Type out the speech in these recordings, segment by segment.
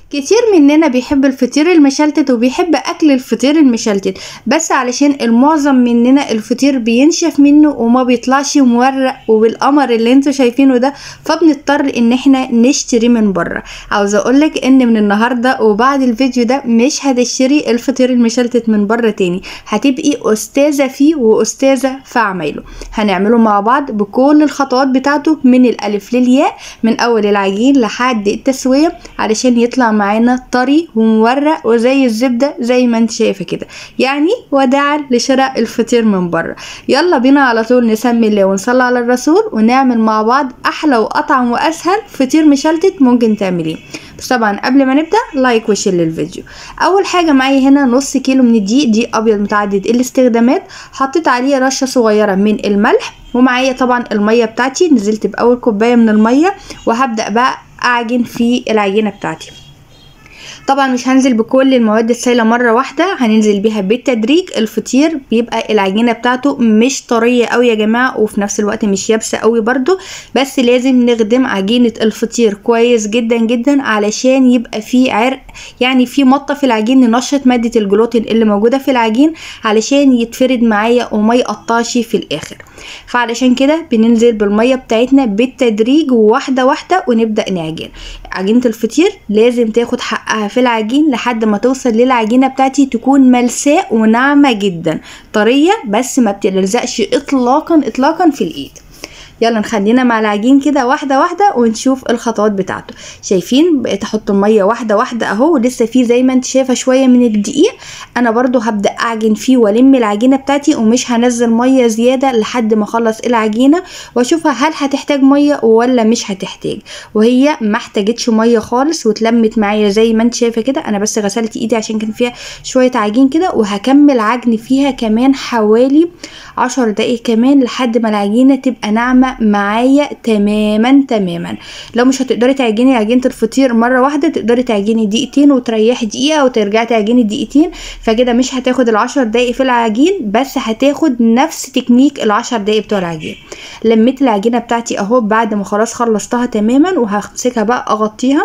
كتير مننا بيحب الفطير المشلتت وبيحب اكل الفطير المشلتت، بس علشان المعظم مننا الفطير بينشف منه وما بيطلعش مورق وبالقمر اللي انتوا شايفينه ده، فبنضطر ان احنا نشتري من بره. عاوزه اقولك ان من النهارده وبعد الفيديو ده مش هتشتري الفطير المشلتت من بره تاني، هتبقي استاذه فيه واستاذه في عمايله. هنعمله مع بعض بكل الخطوات بتاعته من الالف للياء، من اول العجين لحد التسويه، علشان يطلع معانا طري ومورق وزي الزبده زي ما انت شايفه كده. يعني وداعا لشراء الفطير من بره. يلا بينا على طول نسمي الله ونصلي على الرسول ونعمل مع بعض احلى واطعم واسهل فطير مشلتت ممكن تعمليه. بس طبعا قبل ما نبدا لايك وشير للفيديو. اول حاجه معايا هنا نص كيلو من الدقيق، دقيق ابيض متعدد الاستخدامات، حطيت عليه رشه صغيره من الملح، ومعايا طبعا الميه بتاعتي، نزلت باول كوبايه من الميه وهبدا بقى اعجن في العجينه بتاعتي. طبعا مش هنزل بكل المواد السائله مره واحده، هننزل بيها بالتدريج. الفطير بيبقى العجينه بتاعته مش طريه قوي يا جماعه، وفي نفس الوقت مش يابسه قوي برضو، بس لازم نخدم عجينه الفطير كويس جدا جدا علشان يبقى فيه عرق، يعني في مطه في العجين، ننشط ماده الجلوتين اللي موجوده في العجين علشان يتفرد معايا وما يقطعش في الاخر. فعلشان كده بننزل بالميه بتاعتنا بالتدريج واحده واحده ونبدا نعجن. عجينه الفطير لازم تاخد حقها في العجين لحد ما توصل للعجينه بتاعتي تكون ملساء وناعمه جدا، طريه بس ما بتلزقش اطلاقا اطلاقا في الايد. يلا نخلينا مع العجين كده واحده واحده ونشوف الخطوات بتاعته. شايفين بقيت احط الميه واحده واحده اهو، لسه فيه زي ما انت شايفه شويه من الدقيق. انا برضو هبدا اعجن فيه والم العجينه بتاعتي، ومش هنزل ميه زياده لحد ما اخلص العجينه واشوفها هل هتحتاج ميه ولا مش هتحتاج. وهي ما احتاجتش ميه خالص واتلمت معايا زي ما انت شايفه كده. انا بس غسلت ايدي عشان كان فيها شويه عجين كده، وهكمل عجن فيها كمان حوالي 10 دقايق كمان لحد ما العجينه تبقى ناعمه معايا تماما تماما. لو مش هتقدري تعجني عجينه الفطير مره واحده، تقدري تعجني دقيقتين وتريحي دقيقه وترجعي تعجني دقيقتين، فكده مش هتاخد ال10 دقايق في العجين، بس هتاخد نفس تكنيك ال10 دقايق بتوع العجين. لميت العجينه بتاعتي اهو بعد ما خلاص خلصتها تماما، وهمسكها بقى اغطيها.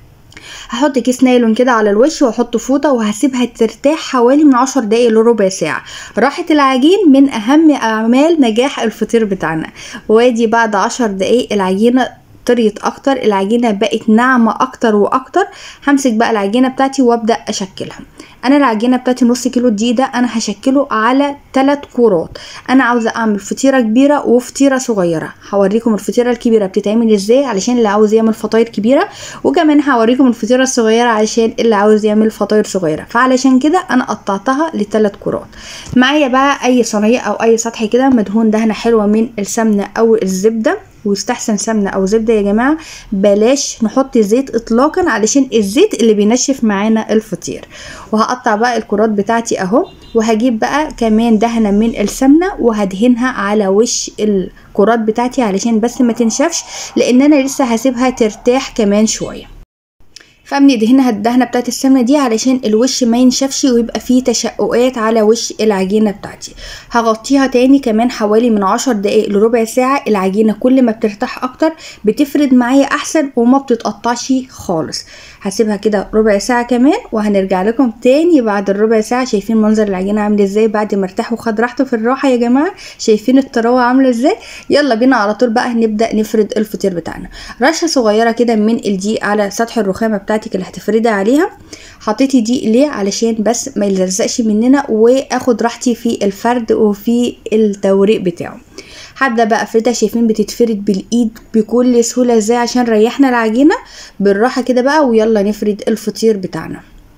هحط كيس نايلون كده على الوش واحط فوطه وهسيبها ترتاح حوالي من 10 دقايق لربع ساعه. راحه العجين من اهم اعمال نجاح الفطير بتاعنا. وادي بعد 10 دقايق العجينه طريت اكتر، العجينه بقت ناعمه اكتر واكتر. همسك بقى العجينه بتاعتي وابدا اشكلها. انا العجينه بتاعتي نص كيلو الدقيق ده انا هشكله على 3 كورات. انا عاوزه اعمل فطيره كبيره وفطيره صغيره. هوريكم الفطيره الكبيره بتتعمل ازاي علشان اللي عاوز يعمل فطاير كبيره، وكمان هوريكم الفطيره الصغيره علشان اللي عاوز يعمل فطاير صغيره. فعلشان كده انا قطعتها ل3 كورات. معايا بقى اي صينيه او اي سطح كده مدهون دهنه حلوه من السمنه او الزبده، ويستحسن سمنه او زبده يا جماعه، بلاش نحط زيت اطلاقا علشان الزيت اللي بينشف معانا الفطير. وهقطع بقى الكرات بتاعتي اهو، وهجيب بقى كمان دهنه من السمنه وهدهنها على وش الكرات بتاعتي علشان بس ما تنشفش، لان انا لسه هسيبها ترتاح كمان شويه. فبندهنها الدهنه بتاعت السمنه دي علشان الوش ما ينشفش ويبقى فيه تشققات على وش العجينه بتاعتي. هغطيها تاني كمان حوالي من 10 دقايق لربع ساعه. العجينه كل ما بترتاح اكتر بتفرد معايا احسن وما بتتقطعش خالص. هسيبها كده ربع ساعه كمان وهنرجع لكم تاني بعد الربع ساعه. شايفين منظر العجينه عامل ازاي بعد ما ارتاح وخد راحته في الراحه يا جماعه؟ شايفين الطراوه عامله ازاي؟ يلا بينا على طول بقى نبدا نفرد الفطير بتاعنا. رشه صغيره كده من الدقيق على سطح الرخامه بتاعتك اللي هتفردي عليها. حطيتي دقيق ليه؟ علشان بس ما يلزقش مننا واخد راحتي في الفرد وفي التوريق بتاعه. هبدا بقى افردها. شايفين بتتفرد بالايد بكل سهوله ازاي عشان ريحنا العجينه بالراحه كده بقى. ويلا نفرد الفطير بتاعنا.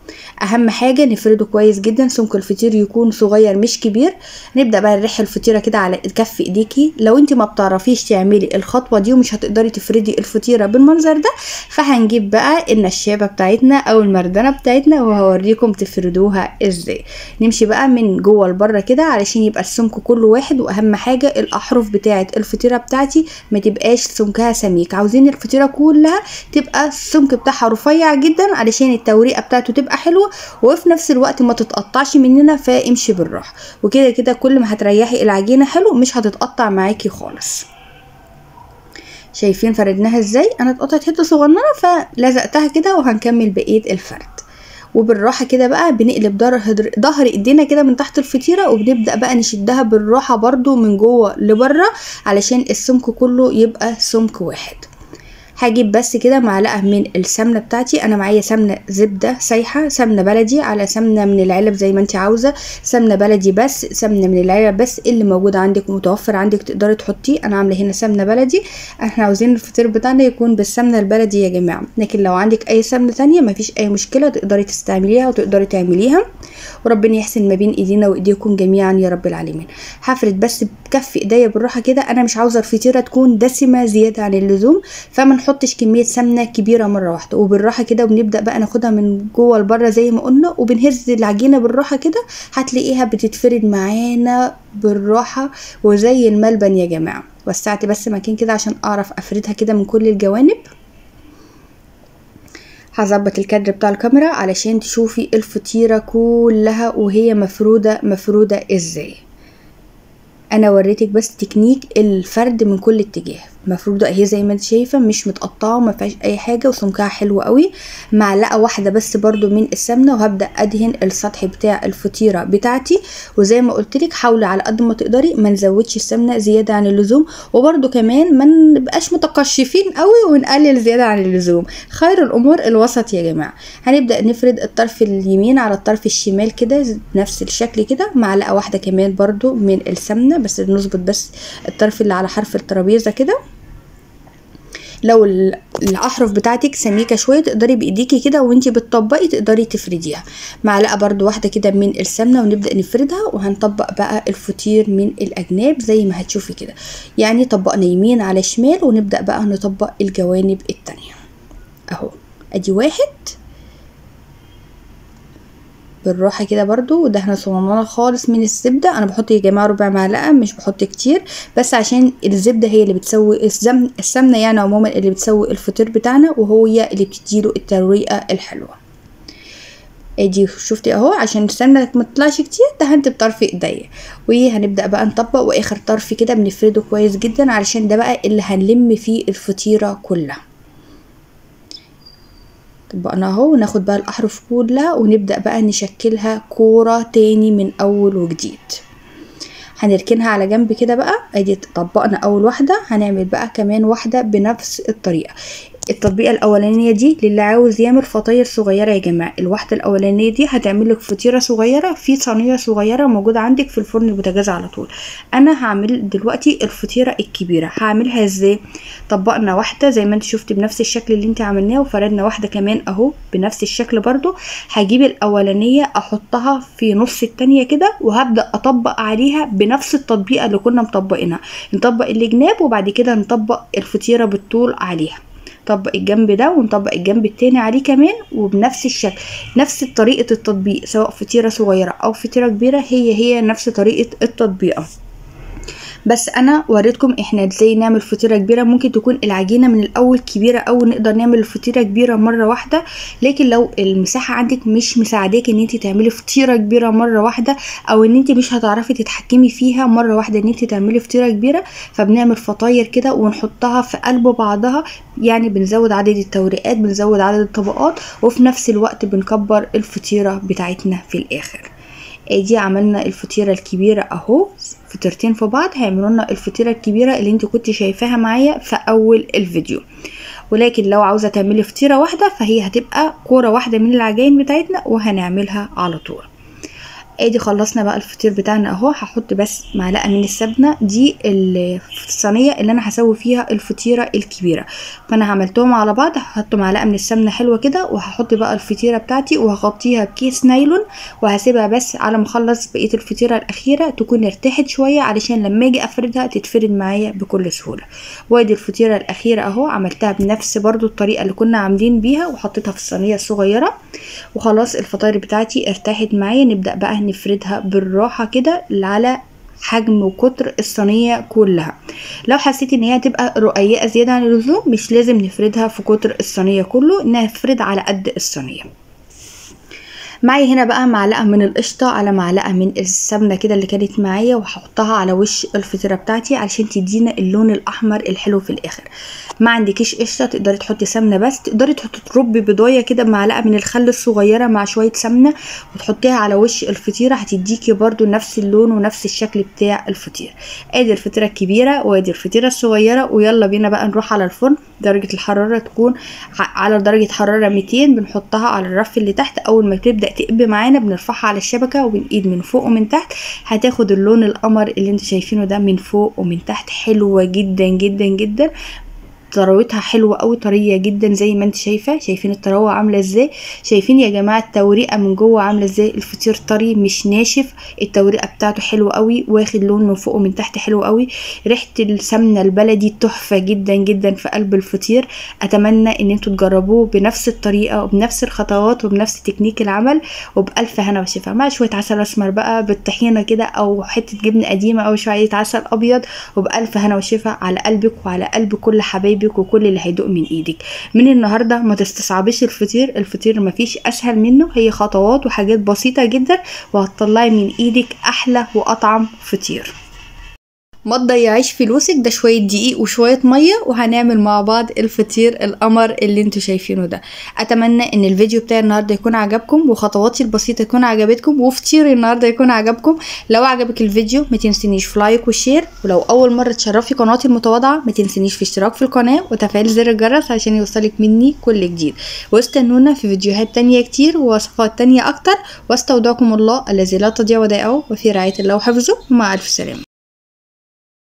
اهم حاجه نفرده كويس جدا، سمك الفطير يكون صغير مش كبير. نبدا بقى نريح الفطيره كده على كف ايديكي. لو انت ما بتعرفيش تعملي الخطوه دي ومش هتقدري تفردي الفطيره بالمنظر ده، فهنجيب بقى النشابه بتاعتنا او المردنه بتاعتنا وهوريكم تفردوها ازاي. نمشي بقى من جوه لبره كده علشان يبقى السمك كله واحد. واهم حاجه الاحرف بتاعه الفطيره بتاعتي ما تبقاش سمكها سميك، عاوزين الفطيره كلها تبقى السمك بتاعها رفيع جدا علشان التوريقه بتاعته تبقى حلوه وفي نفس الوقت ما تتقطعش مننا. فامشي بالراحه وكده كده كل ما هتريحي العجينه حلو مش هتتقطع معاكي خالص. شايفين فردناها ازاي؟ انا اتقطعت حته صغننه فلزقتها كده، وهنكمل بقيه الفرد. وبالراحه كده بقى بنقلب ظهر ايدينا كده من تحت الفطيره، وبنبدا بقى نشدها بالراحه برضو من جوه لبره علشان السمك كله يبقى سمك واحد. هجيب بس كده معلقه من السمنه بتاعتي. انا معايا سمنه زبده سايحه، سمنه بلدي على سمنه من العلب زي ما انت عاوزه، سمنه بلدي بس، سمنه من العلب بس، اللي موجود عندك ومتوفر عندك تقدري تحطيه. انا عامله هنا سمنه بلدي، احنا عاوزين الفطير بتاعنا يكون بالسمنه البلدي يا جماعه، لكن لو عندك اي سمنه تانية مفيش اي مشكله، تقدري تستعمليها وتقدري تعمليها، وربنا يحسن ما بين ايدينا وايديكم جميعا يا رب العالمين. هفرد بس بكف ايديا بالراحه كده. انا مش عاوزه الفطيره تكون دسمه زياده عن اللزوم، فما نحطش كميه سمنه كبيره مره واحده، وبالراحه كده وبنبدا بقى ناخدها من جوه لبره زي ما قلنا، وبنهز العجينه بالراحه كده، هتلاقيها بتتفرد معانا بالراحه وزي الملبن يا جماعه. وسعت بس مكان كده عشان اعرف افردها كده من كل الجوانب. هظبط الكادر بتاع الكاميرا علشان تشوفي الفطيرة كلها وهي مفرودة ازاي. انا وريتك بس تكنيك الفرد من كل اتجاه. مفروضه اهي زي ما انت شايفه، مش متقطعه وما فيهاش اي حاجه، وسمكها حلو قوي. معلقه واحده بس برضو من السمنه، وهبدا ادهن السطح بتاع الفطيره بتاعتي. وزي ما قلت لك حاولي على قد ما تقدري ما نزودش السمنه زياده عن اللزوم، وبرضو كمان ما نبقاش متقشفين قوي ونقلل زياده عن اللزوم. خير الامور الوسط يا جماعه. هنبدا نفرد الطرف اليمين على الطرف الشمال كده بنفس الشكل كده. معلقه واحده كمان برضو من السمنه، بس نظبط بس الطرف اللي على حرف الترابيزه كده. لو الاحرف بتاعتك سميكه شويه تقدري بايديكي كده وانتي بتطبقي تقدري تفرديها. معلقه برضو واحده كده من السمنه ونبدا نفردها، وهنطبق بقى الفطير من الاجناب زي ما هتشوفي كده. يعني طبقنا يمين على شمال، ونبدا بقى نطبق الجوانب التانية اهو. ادي واحد بالراحه كده برضو، ودهنه صغننه خالص من الزبده. انا بحط يا جماعه ربع معلقه، مش بحط كتير، بس عشان الزبده هي اللي بتسوي السمنه يعني عموما اللي بتسوي الفطير بتاعنا، وهي اللي بتديله الترويقه الحلوه. ادي شفتي اهو، عشان السمنه ما تطلعش كتير دهنت بطرف ايديا. وهنبدا بقى نطبق، واخر طرف كده بنفرده كويس جدا علشان ده بقى اللي هنلم فيه الفطيره كلها. طبقنا اهو، وناخد بقى الاحرف كلها ونبدأ بقى نشكلها كورة تاني من اول وجديد. هنركنها على جنب كده بقى. ادي طبقنا اول واحدة، هنعمل بقى كمان واحدة بنفس الطريقة. التطبيقه الاولانيه دي للي عاوز يعمل فطاير صغيره يا جماعه. الواحده الاولانيه دي هتعمل لك فطيره صغيره في صينيه صغيره موجوده عندك في الفرن البوتاجاز على طول. انا هعمل دلوقتي الفطيره الكبيره. هعملها ازاي؟ طبقنا واحده زي ما انت شفتي بنفس الشكل اللي انت عملناه، وفردنا واحده كمان اهو بنفس الشكل برضو. هجيب الاولانيه احطها في نص التانيه كده، وهبدا اطبق عليها بنفس التطبيقه اللي كنا مطبقينها. نطبق الجناب وبعد كده نطبق الفطيره بالطول عليها. نطبق الجنب ده ونطبق الجنب التاني عليه كمان، وبنفس الشكل نفس طريقة التطبيق، سواء فطيرة صغيرة او فطيرة كبيرة هي نفس طريقة التطبيقة. بس انا وريتكم احنا ازاي نعمل فطيره كبيره. ممكن تكون العجينه من الاول كبيره او نقدر نعمل الفطيره كبيره مره واحده، لكن لو المساحه عندك مش مساعداك ان انت تعملي فطيره كبيره مره واحده، او ان انت مش هتعرفي تتحكمي فيها مره واحده ان انت تعملي فطيره كبيره، فبنعمل فطاير كده ونحطها في قلب بعضها. يعني بنزود عدد التوريقات، بنزود عدد الطبقات، وفي نفس الوقت بنكبر الفطيره بتاعتنا في الاخر. ادي عملنا الفطيره الكبيره اهو، فطيرتين في بعض هيعملوا لنا الفطيره الكبيره اللي انت كنت شايفاها معايا في اول الفيديو. ولكن لو عاوزه تعملي فطيره واحده فهي هتبقى كوره واحده من العجائن بتاعتنا وهنعملها على طول. ادي خلصنا بقى الفطير بتاعنا اهو. هحط بس معلقه من السمنه دي الصينيه اللي انا هسوي فيها الفطيره الكبيره، فانا عملتهم على بعض. هحط معلقه من السمنه حلوه كده، وهحط بقى الفطيره بتاعتي وهغطيها بكيس نايلون، وهسيبها بس على ما اخلص بقيه الفطيره الاخيره تكون ارتاحت شويه علشان لما اجي افردها تتفرد معايا بكل سهوله. وادي الفطيره الاخيره اهو، عملتها بنفس برضو الطريقه اللي كنا عاملين بيها، وحطيتها في الصينيه الصغيره. وخلاص الفطاير بتاعتي ارتاحت معايا. نبدا بقى نفردها بالراحه كده على حجم وقطر الصينيه كلها. لو حسيت ان هي هتبقى رقيقه زياده عن اللزوم مش لازم نفردها في قطر الصينيه كله، نفرد على قد الصينيه. معايا هنا بقى معلقه من القشطه على معلقه من السمنه كده اللي كانت معايا، وهحطها على وش الفطيره بتاعتي علشان تدينا اللون الاحمر الحلو في الاخر. ما عندكيش قشطه تقدري تحطي سمنه بس، تقدري تربي بيضايه كده بمعلقه من الخل الصغيره مع شويه سمنه وتحطيها على وش الفطيره، هتديكي برده نفس اللون ونفس الشكل بتاع الفطير. ادي الفطيره الكبيره وادي الفطيره الصغيره، ويلا بينا بقى نروح على الفرن. درجه الحراره تكون على درجه حراره 200، بنحطها على الرف اللي تحت. اول ما تبدا تقب معانا بنرفعها على الشبكه وبنقيد من فوق ومن تحت، هتاخد اللون القمر اللي انتوا شايفينه ده من فوق ومن تحت. حلوه جدا جدا جدا، طراوتها حلوه قوي، طريه جدا زي ما انت شايفين الطراوه عامله ازاي. شايفين يا جماعه التوريقه من جوه عامله ازاي، الفطير طري مش ناشف، التوريقه بتاعته حلوه قوي، واخد لون من فوق ومن تحت حلو قوي. ريحه السمنه البلدي تحفه جدا جدا في قلب الفطير. اتمنى ان انتوا تجربوه بنفس الطريقه وبنفس الخطوات وبنفس تكنيك العمل، وبالف هنا وشفا، مع شويه عسل اسمر بقى بالطحينه كده او حته جبنه قديمه او شويه عسل ابيض، وبالف هنا وشفا على قلبك وعلى قلب كل حبايبك وكل اللي هيدوق من ايدك. من النهارده ما تستصعبيش الفطير مفيش اسهل منه، هي خطوات وحاجات بسيطه جدا وهتطلعي من ايدك احلى واطعم فطير. ما تضيعيش فلوسك، ده شويه دقيق وشويه ميه وهنعمل مع بعض الفطير القمر اللي انتوا شايفينه ده. اتمنى ان الفيديو بتاعي النهارده يكون عجبكم وخطواتي البسيطه يكون عجبتكم وفطيري النهارده يكون عجبكم. لو عجبك الفيديو ما تنسينيش في لايك وشير، ولو اول مره تشرفي قناتي المتواضعه ما تنسينيش في اشتراك في القناه وتفعيل زر الجرس عشان يوصلك مني كل جديد. واستنونا في فيديوهات تانية كتير ووصفات تانية اكتر، واستودعكم الله الذي لا تضيع ودائعه وفي رعايه الله وحفظه، ومع الف سلامه.